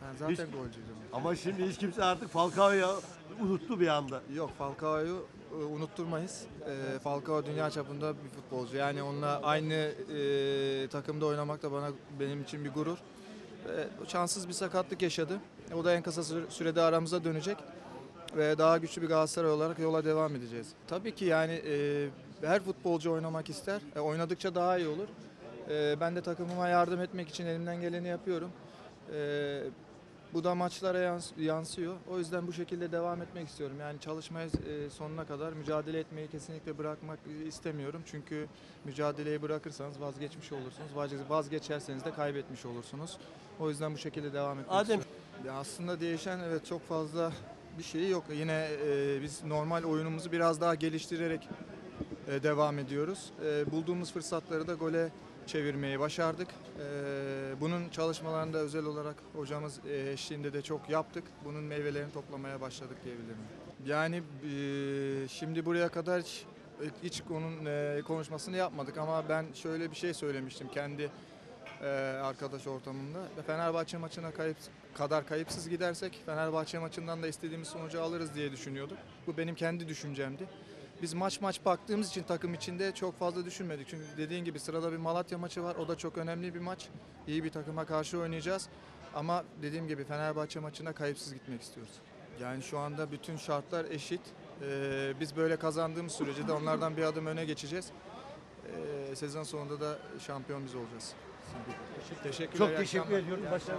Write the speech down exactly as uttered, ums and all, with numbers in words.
Ben zaten Hiç- golcüydüm. Ama şimdi hiç kimse artık Falcao'yu unuttu bir anda. Yok, Falcao'yu e, unutturmayız. E, Falcao dünya çapında bir futbolcu. Yani onunla aynı e, takımda oynamak da bana benim için bir gurur. E, şanssız bir sakatlık yaşadı. O da en kısa süre- sürede aramıza dönecek. Ve daha güçlü bir Galatasaray olarak yola devam edeceğiz. Tabii ki yani e, her futbolcu oynamak ister. E, oynadıkça daha iyi olur. E, ben de takımıma yardım etmek için elimden geleni yapıyorum. E, Bu da maçlara yans- yansıyor. O yüzden bu şekilde devam etmek istiyorum. Yani çalışmaya e, sonuna kadar mücadele etmeyi kesinlikle bırakmak istemiyorum. Çünkü mücadeleyi bırakırsanız vazgeçmiş olursunuz. Vazge- Vazgeçerseniz de kaybetmiş olursunuz. O yüzden bu şekilde devam etmek Adem, istiyorum. Ya aslında değişen evet çok fazla bir şey yok. Yine e, biz normal oyunumuzu biraz daha geliştirerek e, devam ediyoruz. E, bulduğumuz fırsatları da gole çevirmeyi başardık. E, bunun çalışmalarını da özel olarak hocamız e, eşliğinde de çok yaptık. Bunun meyvelerini toplamaya başladık diyebilirim. Yani e, şimdi buraya kadar hiç, hiç onun e, konuşmasını yapmadık ama ben şöyle bir şey söylemiştim kendi e, arkadaş ortamında. Fenerbahçe maçına kayıp kadar kayıpsız gidersek Fenerbahçe maçından da istediğimiz sonucu alırız diye düşünüyorduk. Bu benim kendi düşüncemdi. Biz maç maç baktığımız için takım içinde çok fazla düşünmedik. Çünkü dediğin gibi sırada bir Malatya maçı var. O da çok önemli bir maç. İyi bir takıma karşı oynayacağız. Ama dediğim gibi Fenerbahçe maçına kayıpsız gitmek istiyoruz. Yani şu anda bütün şartlar eşit. Ee, biz böyle kazandığımız sürece de onlardan bir adım öne geçeceğiz. Ee, sezon sonunda da şampiyon biz olacağız. Teşekkürler. çok iyi teşekkür akşamlar. ediyorum. Başarılar.